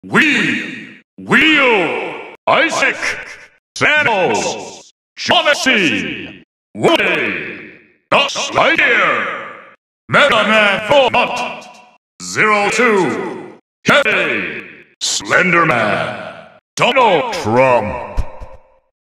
Wii Isaac, Thanos, Jonesy, Woody, Buzz Lightyear, Mega Man 4, Zero Two, Hey, Slenderman, Donald Trump.